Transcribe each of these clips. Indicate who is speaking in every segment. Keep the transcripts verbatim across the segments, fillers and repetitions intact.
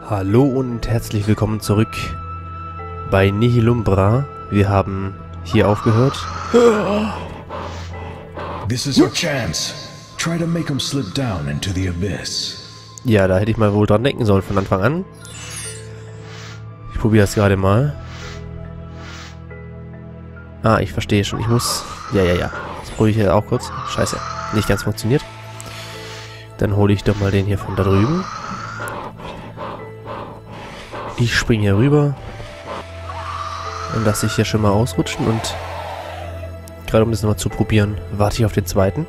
Speaker 1: Hallo und herzlich willkommen zurück bei Nihilumbra. Wir haben hier aufgehört.
Speaker 2: This is your chance. Try to make him slip down into the abyss.
Speaker 1: Ja, da hätte ich mal wohl dran denken sollen von Anfang an. Ich probiere das gerade mal. Ah, ich verstehe schon. Ich muss... Ja, ja, ja. Das probiere ich ja auch kurz. Scheiße. Nicht ganz funktioniert. Dann hole ich doch mal den hier von da drüben. Ich springe hier rüber. Und lasse ich hier schon mal ausrutschen. Und gerade um das nochmal zu probieren, warte ich auf den zweiten.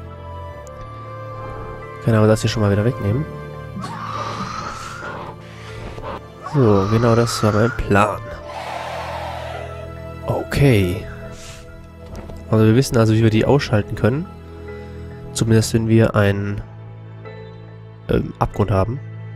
Speaker 1: Kann aber das hier schon mal wieder wegnehmen. So, genau das war mein Plan. Okay. Also wir wissen also, wie wir die ausschalten können. Zumindest wenn wir einen ähm, Abgrund haben.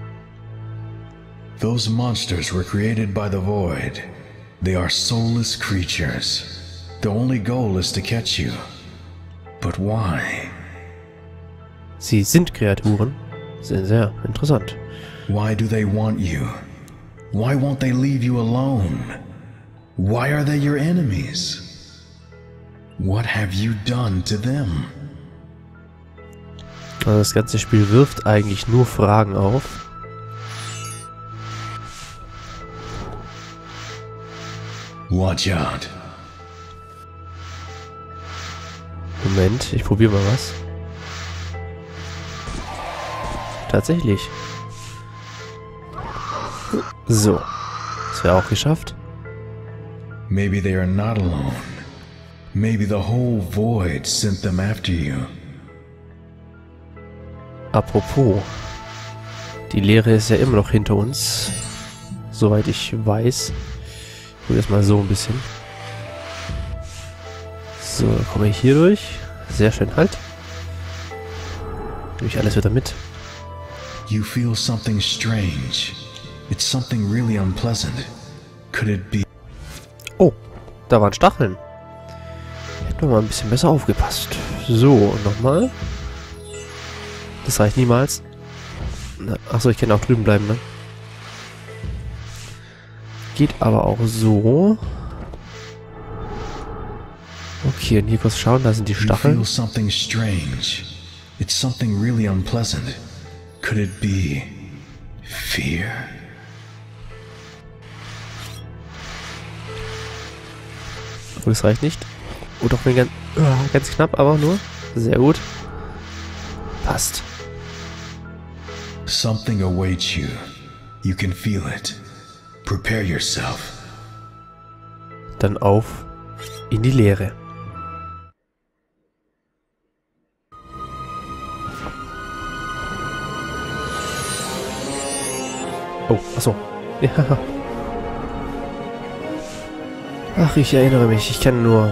Speaker 2: Those monsters were created by the Void. They are soulless creatures. The only goal is to catch you. But why?
Speaker 1: Sie sind Kreaturen. Sehr, sehr interessant.
Speaker 2: Why do they want you? Why won't they leave you alone? Why are they your enemies? What have you done to them?
Speaker 1: Also das ganze Spiel wirft eigentlich nur Fragen auf.
Speaker 2: Watch out.
Speaker 1: Moment, ich probiere mal was. Tatsächlich. So. Das wäre auch geschafft.
Speaker 2: Maybe they are not alone. Maybe the whole Void sent them after you.
Speaker 1: Apropos. Die Leere ist ja immer noch hinter uns. Soweit ich weiß. Ich hole das mal so ein bisschen. So, dann komme ich hier durch. Sehr schön, halt. Nehme ich alles wieder mit.
Speaker 2: You feel something strange. It's something really unpleasant. Could it be...
Speaker 1: Oh, da waren Stacheln. Hätten wir mal ein bisschen besser aufgepasst. So, nochmal. Das reicht niemals. Achso, ich kann auch drüben bleiben, ne? Geht aber auch so. Okay, und hier kurz schauen, da sind die Stacheln.
Speaker 2: You feel something strange. It's something really unpleasant. Could it be fear?
Speaker 1: Oh, das reicht nicht. Oh, doch, ganz, uh, ganz knapp, aber nur. Sehr gut. Passt.
Speaker 2: Something awaits you. You can feel it. Prepare yourself.
Speaker 1: Dann auf in die Leere. Oh, achso. Ja. Ach, ich erinnere mich. Ich kann nur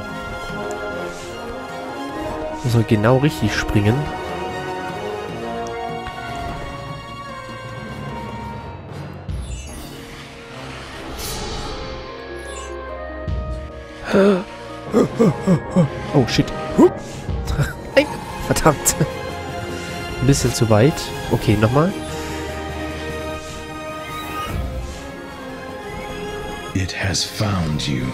Speaker 1: so genau richtig springen. Oh, shit. Nein, verdammt. Ein bisschen zu weit. Okay, nochmal.
Speaker 2: It has found you.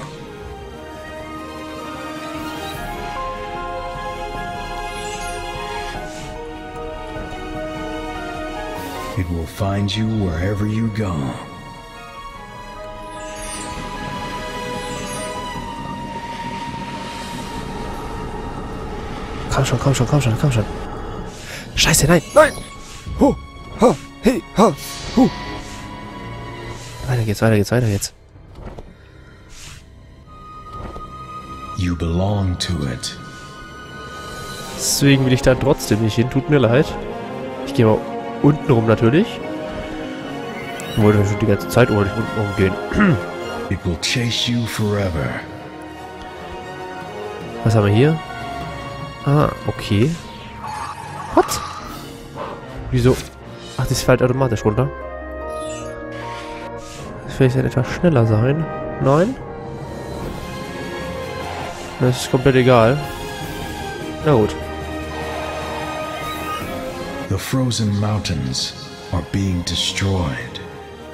Speaker 2: It will find you wherever you go.
Speaker 1: Komm schon, komm schon, komm schon, komm schon. Scheiße, nein, nein! Hu, ha, hey, ha, hu. Weiter geht's, weiter geht's, weiter geht's.
Speaker 2: You belong to it.
Speaker 1: Deswegen will ich da trotzdem nicht hin, tut mir leid. Ich gehe mal unten rum natürlich. Ich wollte schon die ganze Zeit wollte ich unten rumgehen.
Speaker 2: It will chase you forever.
Speaker 1: Was haben wir hier? Ah, okay. What? Wieso? Ach, das fällt automatisch runter. Das vielleicht etwas schneller sein. Nein? Das ist komplett egal. Na gut.
Speaker 2: The frozen mountains are being destroyed.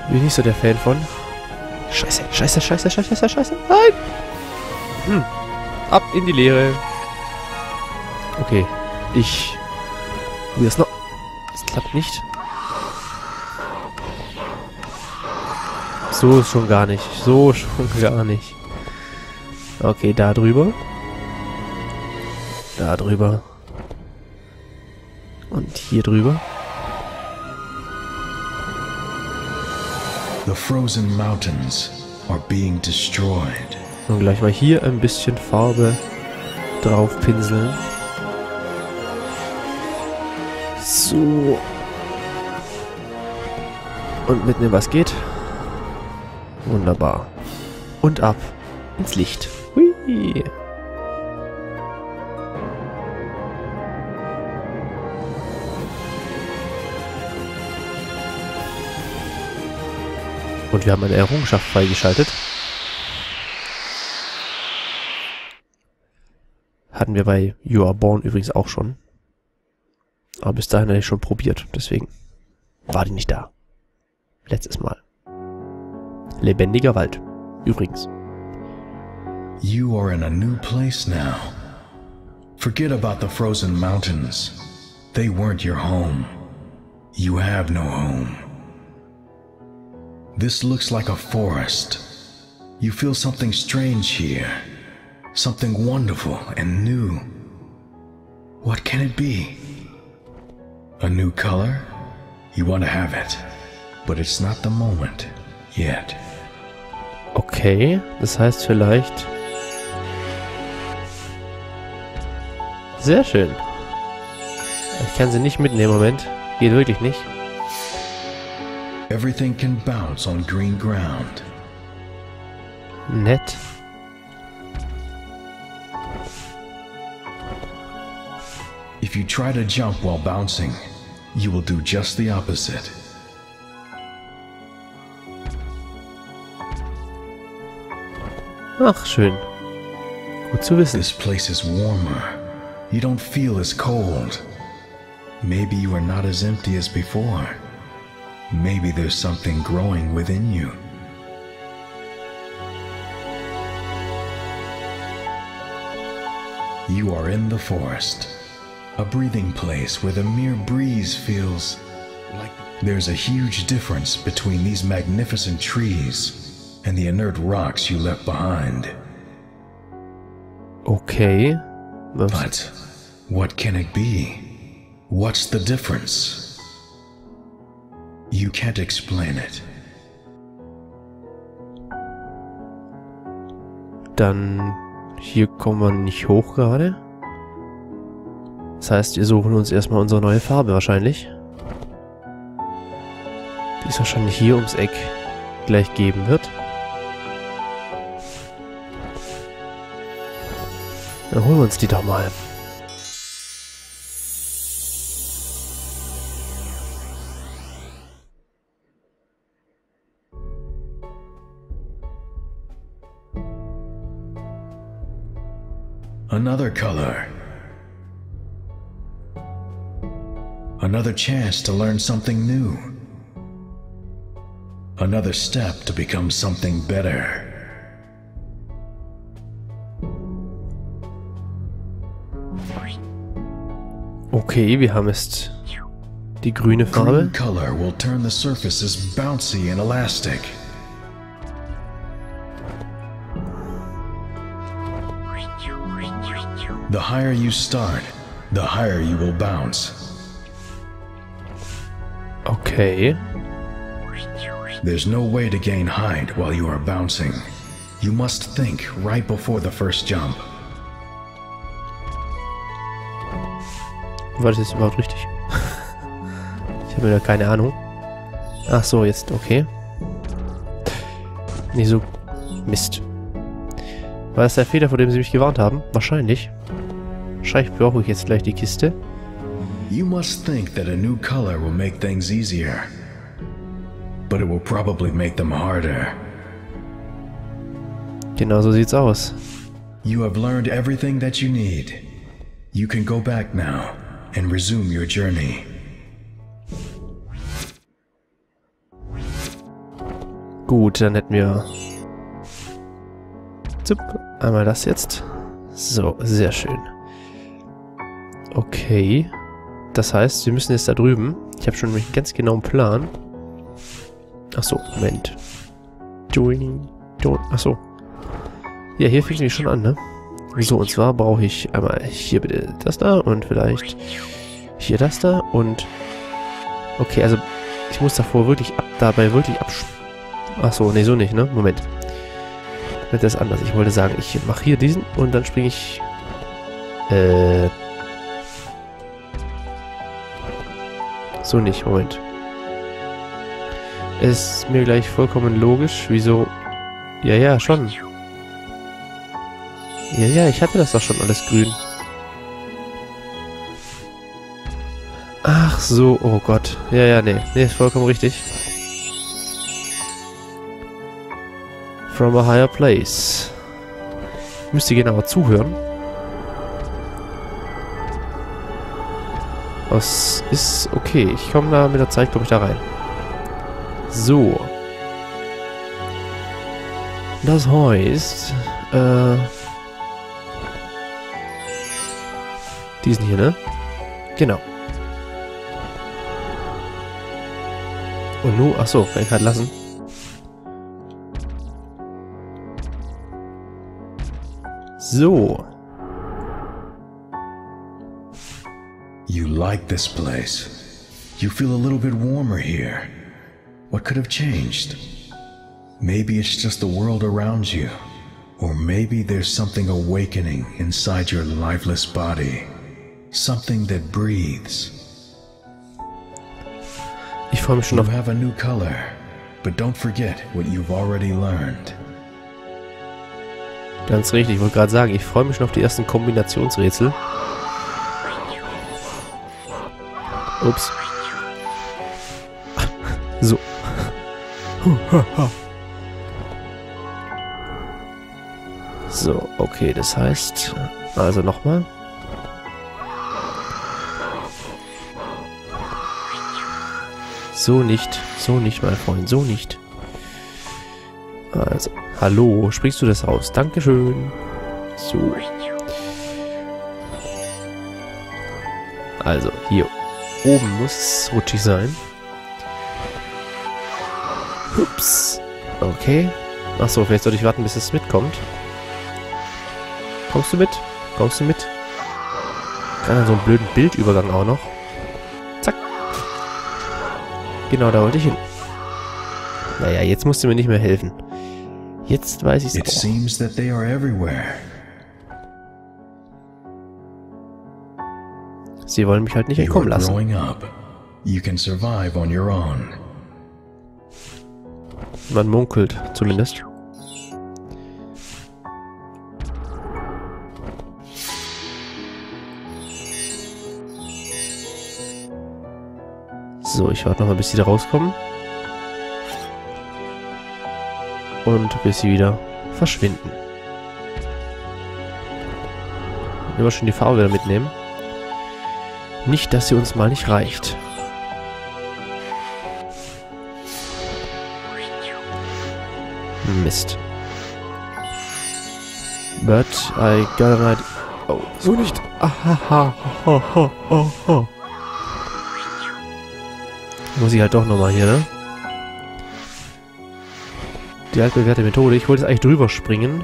Speaker 1: Bin ich nicht so der Fan von. Scheiße, scheiße, scheiße, scheiße, scheiße. Nein! Hm. Ab in die Leere. Okay. Ich... Wie das noch... Das klappt nicht. So schon gar nicht. So schon gar nicht. Okay, da drüber. Da drüber. Und hier drüber.
Speaker 2: The frozen mountains are being destroyed.
Speaker 1: Und gleich mal hier ein bisschen Farbe drauf pinseln. So. Und mitnehmen, was geht. Wunderbar. Und ab ins Licht. Hui. Und wir haben eine Errungenschaft freigeschaltet. Hatten wir bei You Are Born übrigens auch schon. Aber bis dahin hatte ich schon probiert. Deswegen war die nicht da. Letztes Mal. Lebendiger Wald. Übrigens.
Speaker 2: You are in a new place now. Forget about the frozen mountains. They weren't your home. You have no home. This looks like a forest. You feel something strange here. Something wonderful and new. What can it be? A new color? You want to have it. But it's not the moment yet.
Speaker 1: Okay, das heißt vielleicht... Sehr schön. Ich kann sie nicht mitnehmen im Moment. Geht wirklich nicht.
Speaker 2: Everything can bounce on green ground.
Speaker 1: Nett.
Speaker 2: If you try to jump while bouncing, you will do just the opposite.
Speaker 1: Ach, schön. Gut zu wissen.
Speaker 2: This place is warmer. You don't feel as cold. Maybe you are not as empty as before. Maybe there's something growing within you. You are in the forest, a breathing place where the mere breeze feels like... There's a huge difference between these magnificent trees and the inert rocks you left behind.
Speaker 1: Okay. Was?
Speaker 2: But what can it be? What's the difference? You can't explain it.
Speaker 1: Dann hier kommen wir nicht hoch gerade. Das heißt, wir suchen uns erstmal unsere neue Farbe wahrscheinlich. Die es wahrscheinlich hier ums Eck gleich geben wird. Dann holen wir uns die doch mal.
Speaker 2: Another color. Another chance to learn something new. Another step to become something better.
Speaker 1: Okay, wir haben jetzt die grüne Farbe.
Speaker 2: Green color will turn the surfaces bouncy and elastic. The higher you start, the higher you will bounce.
Speaker 1: Okay.
Speaker 2: There's no way to gain height while you are bouncing. You must think right before the first jump.
Speaker 1: War das jetzt überhaupt richtig? Ich habe da keine Ahnung. Ach so, jetzt, okay. Nicht so... Mist. War das der Fehler, vor dem sie mich gewarnt haben? Wahrscheinlich. Wahrscheinlich brauche ich jetzt gleich die Kiste.
Speaker 2: You must think that a new color will make things easier. But it will probably make them harder.
Speaker 1: Genau so sieht's aus.
Speaker 2: You have learned everything that you need. You can go back now and resume your journey.
Speaker 1: Gut, dann hätten wir... Zup, einmal das jetzt. So, sehr schön. Okay. Das heißt, wir müssen jetzt da drüben. Ich habe schon einen ganz genauen Plan. Achso, Moment. Joining. Achso. Ja, hier fängt es schon an, ne? So, und zwar brauche ich einmal hier bitte das da und vielleicht hier das da und... Okay, also ich muss davor wirklich ab, dabei wirklich absch... Achso, nee, so nicht, ne? Moment. Das ist anders. Ich wollte sagen, ich mache hier diesen und dann springe ich... Äh... So nicht, Moment. Ist mir gleich vollkommen logisch, wieso... Ja, ja, schon. Ja, ja, ich hatte das doch schon alles grün. Ach so, oh Gott. Ja, ja, nee. Nee, ist vollkommen richtig. From a higher place. Müsst ihr genauer zuhören. Das ist okay. Ich komme da mit der Zeit, glaube ich, da rein. So. Das heißt, äh... diesen hier, ne? Genau. Und nun, achso, kann ich halt lassen. So.
Speaker 2: You like this place. You feel a little bit warmer here. What could have changed? Maybe it's just the world around you. Or maybe there's something awakening inside your lifeless body. Something that breathes.
Speaker 1: Ich freue mich schon
Speaker 2: You
Speaker 1: auf...
Speaker 2: have a new color, but don't forget what you've already learned.
Speaker 1: Ganz richtig, ich wollte gerade sagen, ich freue mich schon auf die ersten Kombinationsrätsel. Ups. So. So, okay, das heißt... Also nochmal. So nicht, so nicht, mein Freund, so nicht. Also, hallo, sprichst du das aus? Dankeschön. So. Also, hier oben muss es rutschig sein. Ups. Okay. Achso, vielleicht sollte ich warten, bis es mitkommt. Kommst du mit? Kommst du mit? Kann so einen blöden Bildübergang auch noch. Zack. Genau, da wollte ich hin. Naja, jetzt musst du mir nicht mehr helfen. Jetzt weiß ich
Speaker 2: It
Speaker 1: es auch.
Speaker 2: seems that they are everywhere.
Speaker 1: Sie wollen mich halt nicht
Speaker 2: You are
Speaker 1: entkommen lassen.
Speaker 2: growing up. You can survive on your own.
Speaker 1: Man munkelt zumindest. So, ich warte noch mal, bis sie da rauskommen. Und bis sie wieder verschwinden. Immer schön die Farbe wieder mitnehmen. Nicht, dass sie uns mal nicht reicht. Mist. But I got an idea. Oh, so nicht. Ahaha. Ho, ho, ho, ho. Muss ich halt doch nochmal hier, ne? Die altbewährte Methode. Ich wollte jetzt eigentlich drüber springen.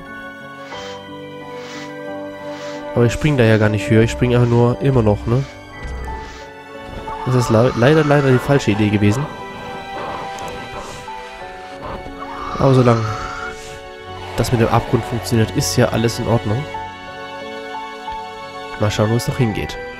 Speaker 1: Aber ich springe da ja gar nicht höher. Ich springe einfach nur immer noch, ne? Das ist le leider, leider die falsche Idee gewesen. Aber solange das mit dem Abgrund funktioniert, ist ja alles in Ordnung. Mal schauen, wo es noch hingeht.